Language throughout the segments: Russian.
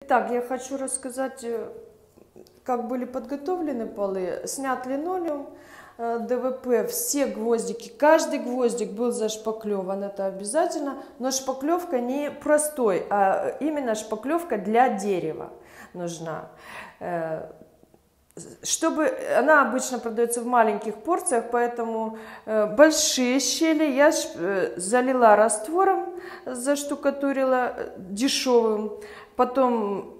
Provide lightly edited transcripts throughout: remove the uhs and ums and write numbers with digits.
Так, я хочу рассказать, как были подготовлены полы. Снят линолеум, ДВП, все гвоздики, каждый гвоздик был зашпаклеван, это обязательно, но шпаклевка не простой, а именно шпаклевка для дерева нужна. Чтобы она обычно продается в маленьких порциях, поэтому большие щели я залила раствором, заштукатурила дешевым, потом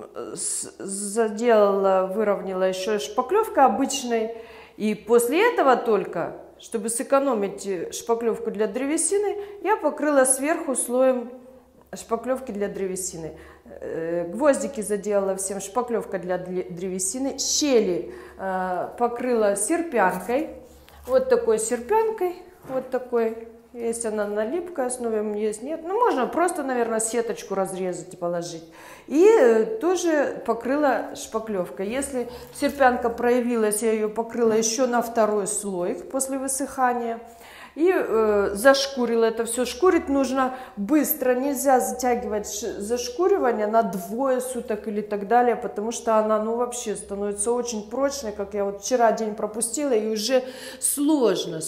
заделала, выровняла еще шпаклевкой обычной, и после этого только, чтобы сэкономить шпаклевку для древесины, я покрыла сверху слоем шпаклевки для древесины. Гвоздики заделала всем шпаклевка для древесины. Щели покрыла серпянкой. Вот такой серпянкой. Вот такой. Есть она на липкой основе, есть нет. Ну, можно просто, наверное, сеточку разрезать и положить. И тоже покрыла шпаклевкой. Если серпянка проявилась, я ее покрыла еще на второй слой после высыхания. И зашкурила это все. Шкурить нужно быстро, нельзя затягивать зашкуривание на 2 суток или так далее, потому что она, ну, вообще становится очень прочной, как я вот вчера день пропустила, и уже сложно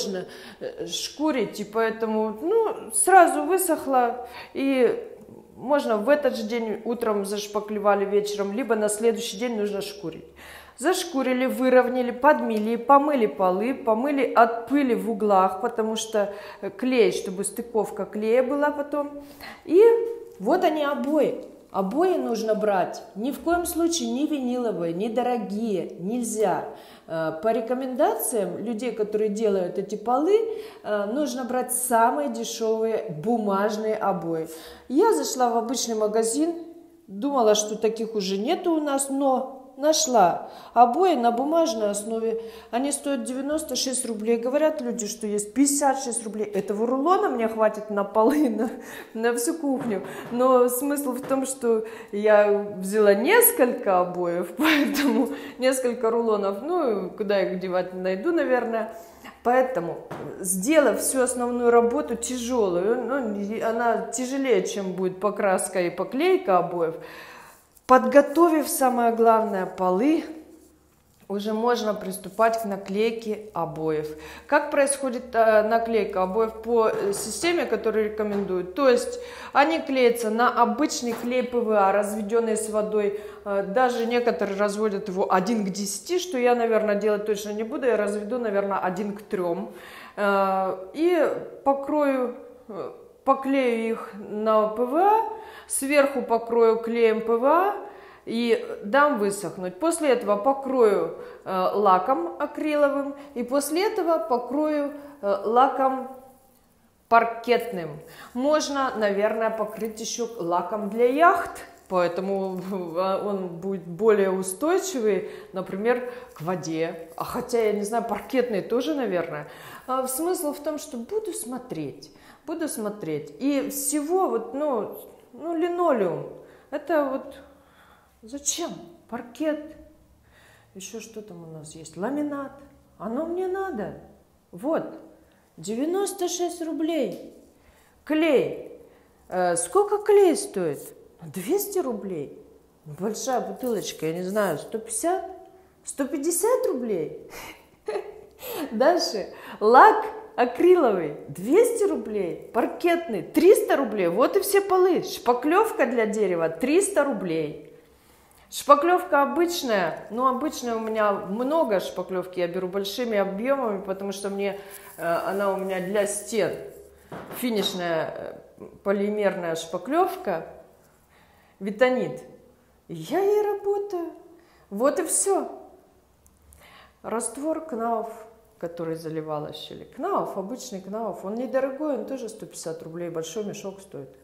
шкурить, и поэтому, ну, сразу высохла, и можно в этот же день утром зашпаклевали, вечером, либо на следующий день нужно шкурить. Зашкурили, выровняли, подмели, помыли полы, помыли от пыли в углах, потому что клей, чтобы стыковка клея была потом. И вот они обои. Обои нужно брать ни в коем случае не виниловые, не дорогие, нельзя. По рекомендациям людей, которые делают эти полы, нужно брать самые дешевые бумажные обои. Я зашла в обычный магазин, думала, что таких уже нету у нас, но нашла обои на бумажной основе. Они стоят 96 рублей. Говорят люди, что есть 56 рублей. Этого рулона мне хватит на полы, на всю кухню. Но смысл в том, что я взяла несколько обоев, поэтому несколько рулонов, ну, куда их девать, найду, наверное. Поэтому, сделав всю основную работу тяжелую, ну, она тяжелее, чем будет покраска и поклейка обоев, подготовив, самое главное, полы, уже можно приступать к наклейке обоев. Как происходит наклейка обоев по системе, которую рекомендуют? То есть они клеятся на обычный клей ПВА, разведенный с водой. Даже некоторые разводят его 1 к 10, что я, наверное, делать точно не буду. Я разведу, наверное, 1 к 3. И поклею их на ПВА, сверху покрою клеем ПВА и дам высохнуть. После этого покрою лаком акриловым и после этого покрою лаком паркетным. Можно, наверное, покрыть еще лаком для яхт, поэтому он будет более устойчивый, например, к воде. А хотя, я не знаю, паркетный тоже, наверное. Смысл в том, что буду смотреть. И всего вот, ну, линолеум. Это вот зачем? Паркет. Еще что там у нас есть? Ламинат. Оно мне надо. Вот. 96 рублей. Клей. Сколько клей стоит? 200 рублей. Большая бутылочка, я не знаю, 150? 150 рублей. Дальше. Лак акриловый 200 рублей, паркетный 300 рублей, вот и все полы. Шпаклевка для дерева 300 рублей. Шпаклевка обычная, но обычная у меня много шпаклевки, я беру большими объемами, потому что она у меня для стен. Финишная полимерная шпаклевка, Витонит. Я ей работаю. Вот и все. Раствор Кнауф, который заливала щели. Кнауф, обычный Кнауф, он недорогой, он тоже 150 рублей, большой мешок стоит.